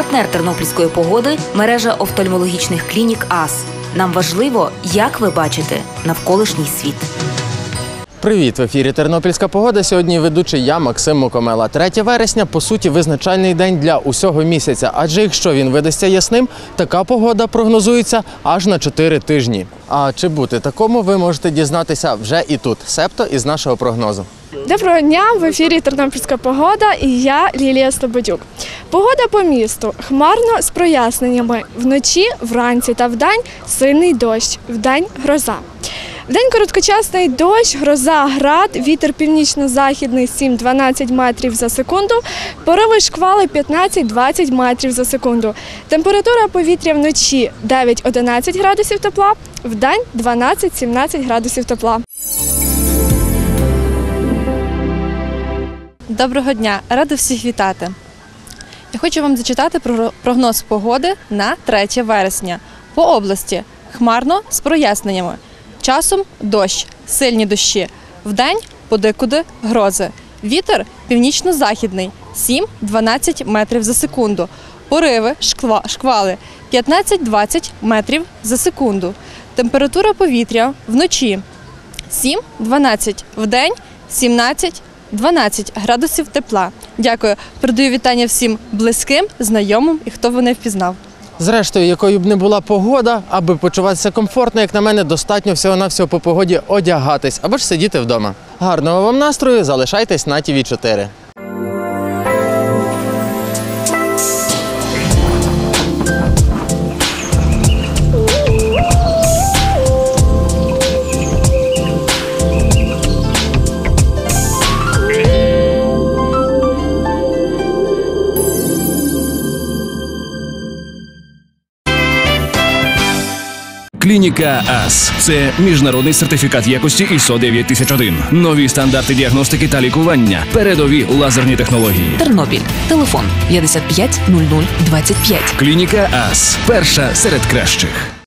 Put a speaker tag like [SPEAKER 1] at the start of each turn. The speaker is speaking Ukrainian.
[SPEAKER 1] Партнер тернопільської погоди – мережа офтальмологічних клінік АС. Нам важливо, як ви бачите навколишній світ.
[SPEAKER 2] Привіт! В ефірі «Тернопільська погода». Сьогодні ведучий я, Максим Мукомела. 3 вересня, по суті, визначальний день для усього місяця. Адже якщо він видасться ясним, така погода прогнозується аж на 4 тижні. А чи бути такому, ви можете дізнатися вже і тут, себто із нашого прогнозу.
[SPEAKER 3] Доброго дня! В ефірі «Тернопільська погода» і я, Лілія Слободюк. Погода по місту. Хмарно з проясненнями. Вночі, вранці та вдень сильний дощ, вдень гроза. Вдень короткочасний дощ, гроза, град, вітер північно-західний 7-12 метрів за секунду, пориви шквали 15-20 метрів за секунду. Температура повітря вночі 9-11 градусів тепла, вдень 12-17 градусів тепла.
[SPEAKER 4] Доброго дня! Рада всіх вітати! Я хочу вам зачитати прогноз погоди на 3 вересня. По області хмарно з проясненнями. Часом дощ, сильні дощі. Вдень подекуди грози. Вітер північно-західний 7-12 метрів за секунду. Пориви, шквали 15-20 метрів за секунду. Температура повітря вночі 7-12, вдень 17-12 градусів тепла. Дякую. Передаю вітання всім близьким, знайомим і хто мене впізнав.
[SPEAKER 2] Зрештою, якою б не була погода, аби почуватися комфортно, як на мене, достатньо всього-навсього по погоді одягатись або ж сидіти вдома. Гарного вам настрою, залишайтесь на ТВ4.
[SPEAKER 5] Клініка АС – це міжнародний сертифікат якості ISO 9001. Нові стандарти діагностики та лікування. Передові лазерні технології.
[SPEAKER 1] Тернопіль. Телефон 55 00 25.
[SPEAKER 5] Клініка АС – перша серед кращих.